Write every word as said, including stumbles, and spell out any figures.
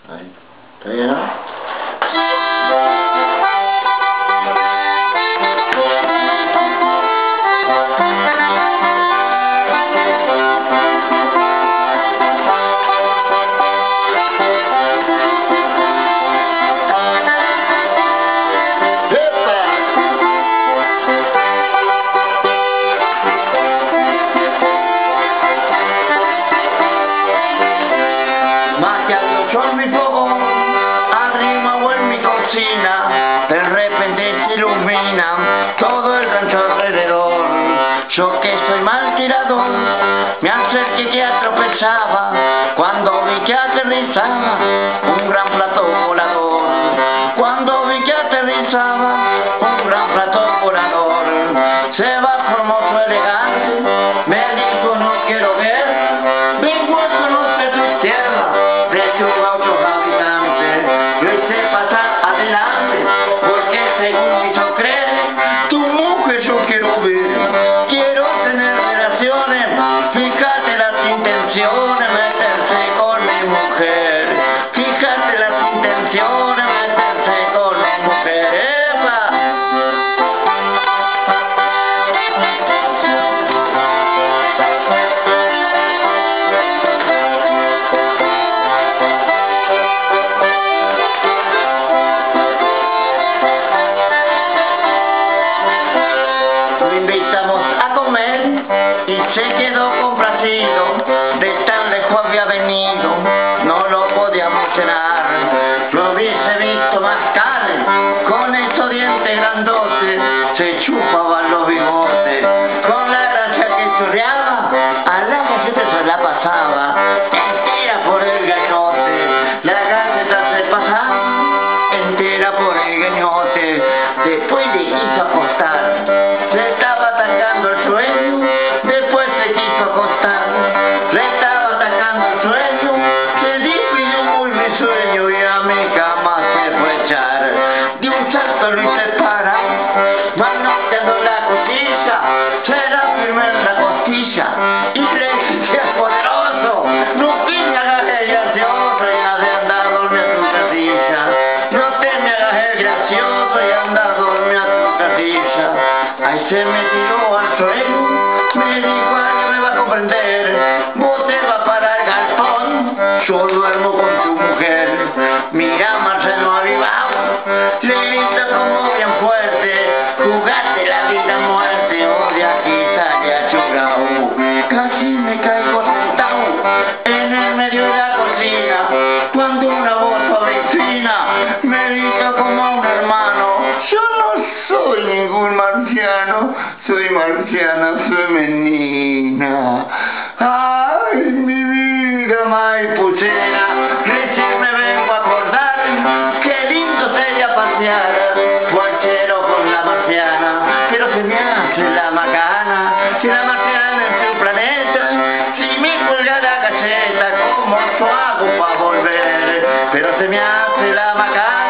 Ahí. ¿Está bien, no? En mi fogón, arriba o en mi cocina, de repente se ilumina todo el rancho alrededor. Yo que soy mal tirador, me acerqué que atropellaba, cuando vi que aterrizaba un gran plato volador. Cuando vi que aterrizaba un gran plato volador, se bajó hermoso elegante, me dijo no quiero ver, vengo a conocer tu tierra, de tu otros habitantes, yo hice pasar adelante, porque según yo creo, tu mujer yo quiero ver, quiero tener relaciones, fíjate las intenciones, meterse con mi mujer, fíjate las intenciones, meterse con mi mujer, ¡epa! Invitamos a comer y se quedó complacido, de tan lejos había venido, no lo podíamos cenar. Lo hubiese visto más tarde, con esos dientes grandotes, se chupaban los bigotes, con la gracia que chorreaba, a la galleta se la pasaba, entera por el gañote, la galleta se pasaba, entera por el gañote, después le hizo acostar. Le estaba atacando el sueño, después se quiso acostar. Le estaba atacando el sueño, se dividió muy mi sueño y a mi cama se fue a echar. De un salto lo hice parar, manoteando la costilla, se la firmé en la costilla y le dije poderoso, no te me hagas el gracioso y anda de andar a dormir a tu casilla. No te me hagas el gracioso y anda a dormir a tu casilla. Ahí se me tiró al suelo, me dijo que me va a comprender, vos te vas para el galpón, yo duermo con tu mujer. Mira Marcelo avivado, le grita como bien fuerte, jugate la vida a muerte, o de aquí sale achurao. Casi me caigo sentado en el medio de la cocina, cuando una voz suave y fina me grita como a un hermano, yo no soy ningún marciano, soy marciana femenina. Ay, mi vida maipuchera, recién me vengo a acordar, qué lindo sería pasear, guachero con la marciana, pero se me hace la macana, si la marciana es su planeta, si me cuelga la galleta, ¿cómo yo hago para volver? Pero se me hace la macana.